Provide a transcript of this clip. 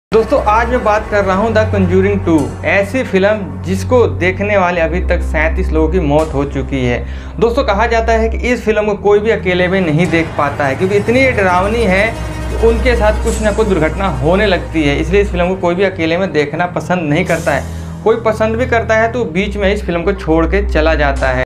दोस्तों आज मैं बात कर रहा हूँ द कंजूरिंग 2, ऐसी फिल्म जिसको देखने वाले अभी तक 37 लोगों की मौत हो चुकी है। दोस्तों कहा जाता है कि इस फिल्म को कोई भी अकेले में नहीं देख पाता है क्योंकि इतनी डरावनी है कि उनके साथ कुछ ना कुछ दुर्घटना होने लगती है। इसलिए इस फिल्म को कोई भी अकेले में देखना पसंद नहीं करता है। कोई पसंद भी करता है तो बीच में इस फिल्म को छोड़ के चला जाता है।